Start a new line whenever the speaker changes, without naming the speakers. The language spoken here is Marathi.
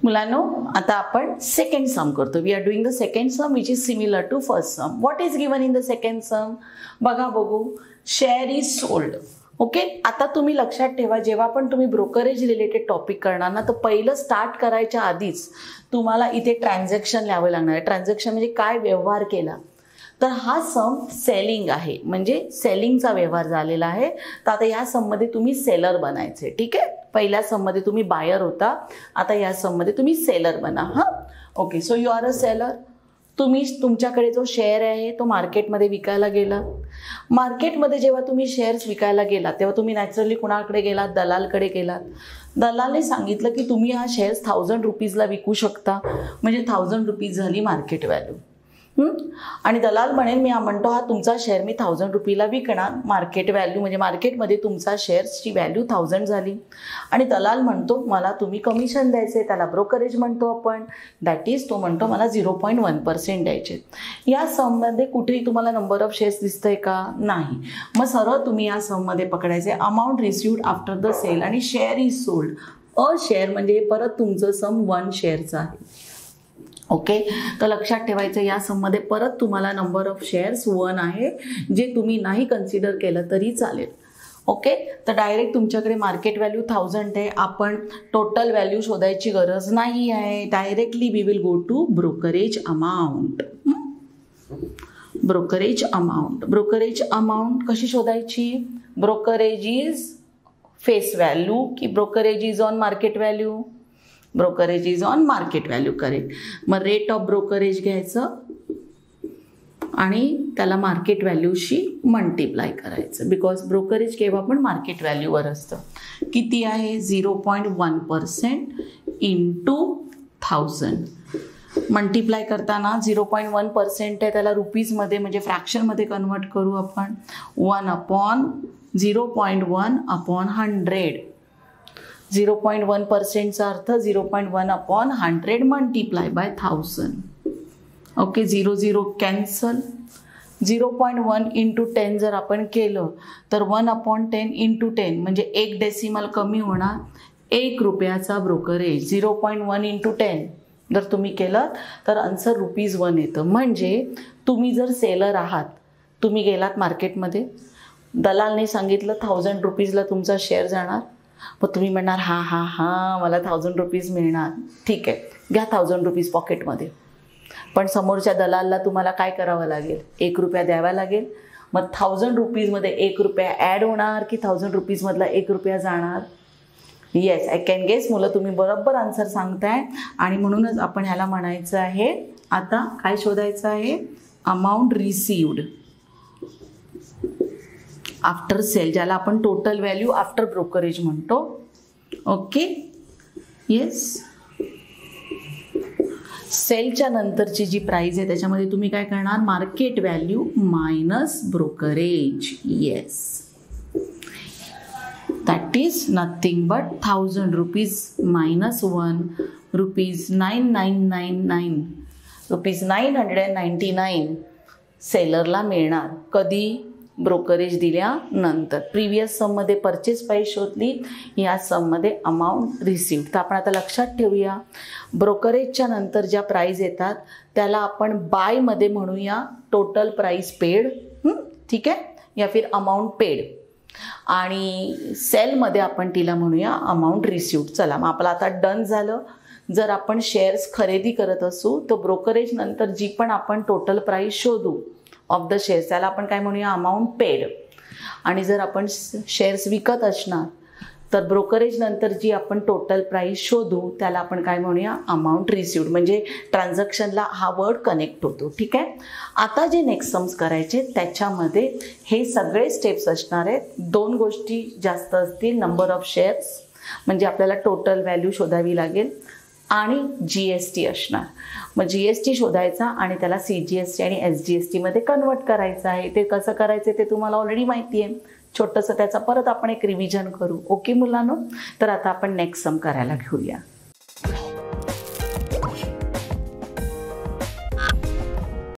मुलांनो, आता आपण सेकंड सम करतो. We are doing the second sum which is similar to first sum. What is given in the second sum? बघा बघू. Share is sold. ओके, आता तुम्ही लक्षात ठेवा, जेव्हा पण तुम्ही ब्रोकरेज रिलेटेड टॉपिक करणार ना, तर पहिलं स्टार्ट करायच्या आधीच तुम्हाला इथे ट्रान्झॅक्शन लिहावं लागणार आहे. ट्रान्झॅक्शन म्हणजे काय व्यवहार केला. तर हा सम सेलिंग आहे, म्हणजे सेलिंगचा व्यवहार झालेला आहे. तर आता या सममध्ये तुम्ही सेलर बनायचे. ठीक आहे, पहिल्या सममध्ये तुम्ही बायर होता, आता या सममध्ये तुम्ही सेलर बना. हां, okay. So you are a seller. तुम्ही तुमच्याकडे जो शेअर आहे तो मार्केटमध्ये विकायला गेला. मार्केटमध्ये जेव्हा तुम्ही शेअर्स विकायला गेलात तेव्हा तुम्ही नॅचरली कुणाकडे गेलात? दलालकडे गेलात. दलालने सांगितलं की तुम्ही हा शेअर्स 1000 रुपीजला विकू शकता, म्हणजे 1000 रुपीज झाली मार्केट व्हॅल्यू. आणि दलाल म्हणेल मी म्हणतो हा तुमचा शेअर मी 1000 रुपीला विकणार. मार्केट व्हॅल्यू म्हणजे मार्केटमध्ये तुमचा शेअर्सची व्हॅल्यू 1000 झाली. आणि दलाल म्हणतो मला तुम्ही कमिशन द्यायचे, त्याला ब्रोकरेज म्हणतो आपण. दॅट इज तो म्हणतो मला 0.1% द्यायचे. या सममध्ये कुठेही तुम्हाला नंबर ऑफ शेअर्स दिसतंय का? नाही. मग सरळ तुम्ही या सममध्ये पकडायचे amount received after the sale आणि share is sold. A share म्हणजे परत तुमचं सम 1 शेअरचं आहे. ओके, तर लक्षात ठेवायचं या सममध्ये परत तुम्हाला नंबर ऑफ शेअर्स 1 आहे, जे तुम्ही नाही कन्सिडर केलं तरी चालेल. ओके, तर डायरेक्ट तुमच्याकडे मार्केट व्हॅल्यू 1000 आहे. आपण टोटल व्हॅल्यू शोधायची गरज नाही आहे. Directly we will go to brokerage amount. Brokerage amount. Brokerage amount कशी शोधायची? ब्रोकरेज इज फेस व्हॅल्यू की brokerage is on market value? Brokerage is on market value. Correct. मग रेट ऑफ ब्रोकरेज घ्यायचं आणि त्याला मार्केट व्हॅल्यूशी मल्टिप्लाय करायचं, बिकॉज ब्रोकरेज केव्हा पण मार्केट व्हॅल्यूवर असतं. किती आहे? 0.1% इंटू 1000. मल्टिप्लाय करताना 0.1% आहे, त्याला रुपीजमध्ये म्हणजे फ्रॅक्शनमध्ये कन्वर्ट करू आपण. 1/0.1/100. 0.1%चा अर्थ 0.1/100 multiply by 1000. Okay, 0 0 cancel. 0.1 into 10 जर आपण केलं तर 1/10 इंटू 10 म्हणजे 1 डेसिमल कमी होणार. 1 रुपयाचा ब्रोकरेज. 0.1 इंटू 10 जर तुम्ही केलं तर आन्सर ₹1 येतं. म्हणजे तुम्ही जर सेलर आहात, तुम्ही गेलात मार्केटमध्ये, दलालने सांगितलं 1000 रुपीजला तुमचा शेअर जाणार. मग तुम्ही म्हणणार हां मला 1000 रुपीज मिळणार. ठीक आहे, घ्या 1000 रुपीज पॉकेटमध्ये. पण समोरच्या दलालला तुम्हाला काय करावं लागेल? 1 रुपया द्यावा लागेल. मग 1000 रुपीजमध्ये 1 रुपया ॲड होणार की 1000 रुपीजमधला 1 रुपया जाणार? Yes, I can guess. मुलं तुम्ही बरोबर आन्सर सांगताय. आणि म्हणूनच आपण ह्याला म्हणायचं आहे, आता काय शोधायचं आहे? अमाऊंट रिसिव्ड आफ्टर सेल, ज्याला आपण टोटल व्हॅल्यू आफ्टर ब्रोकरेज म्हणतो. Okay, yes. सेलच्या नंतरची जी प्राइस आहे त्याच्यामध्ये तुम्ही काय करणार? Market value minus brokerage. Yes, that is nothing but 1000 rupees minus 1 ₹9,999 ₹999 सेलरला मिळणार. कधी? ब्रोकरेज दिल्यानंतर. प्रिव्हियस सममध्ये परचेस प्राईस शोधली, या सममध्ये अमाऊंट रिसिव्ड. तर आपण आता लक्षात ठेवूया, ब्रोकरेजच्या नंतर ज्या प्राईस येतात त्याला आपण बायमध्ये म्हणूया टोटल प्राईस पेड. ठीक आहे, या फिर अमाऊंट पेड. आणि सेलमध्ये आपण तिला म्हणूया अमाऊंट रिसिव्ड. चला, मग आपलं आता डन झालं. जर आपण शेअर्स खरेदी करत असू तर ब्रोकरेज नंतर जी पण आपण टोटल प्राईस शोधू ऑफ द शेअर्स त्याला आपण काय म्हणूया? Amount paid. आणि जर आपण शेअर्स विकत असणार तर ब्रोकरेज नंतर जी आपण टोटल प्राईस शोधू त्याला आपण काय म्हणूया? Amount received. म्हणजे ट्रान्झॅक्शनला हा वर्ड कनेक्ट होतो. ठीक आहे. आता जे नेक्स्ट सम्स करायचे त्याच्यामध्ये हे सगळे स्टेप्स असणार आहेत. 2 गोष्टी जास्त असतील. नंबर ऑफ शेअर्स म्हणजे आपल्याला टोटल व्हॅल्यू शोधावी लागेल आणि GST असणार. मग GST शोधायचा आणि त्याला CGST आणि SGST मध्ये कन्वर्ट करायचं आहे. ते कसं करायचं ते तुम्हाला ऑलरेडी माहिती आहे. छोटंसं त्याचा परत आपण एक रिव्हिजन करू. ओके मुलांनो, तर आता आपण नेक्स्ट सम करायला घेऊया.